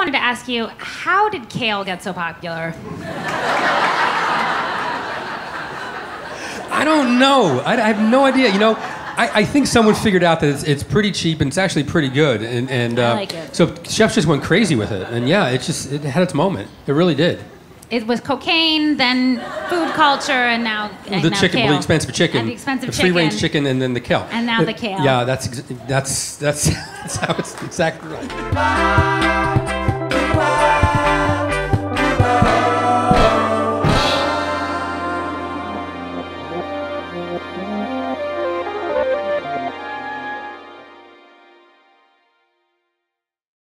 wanted to ask you, how did kale get so popular? I don't know. I have no idea. You know, I think someone figured out that it's pretty cheap and it's actually pretty good. And I like it. So chefs just went crazy with it. And yeah, it had its moment. It really did. It was cocaine, then food culture, and now the chicken, kale. the expensive chicken, and the expensive free range chicken, and then the kale. And now the kale. Yeah, that's how it's exactly right.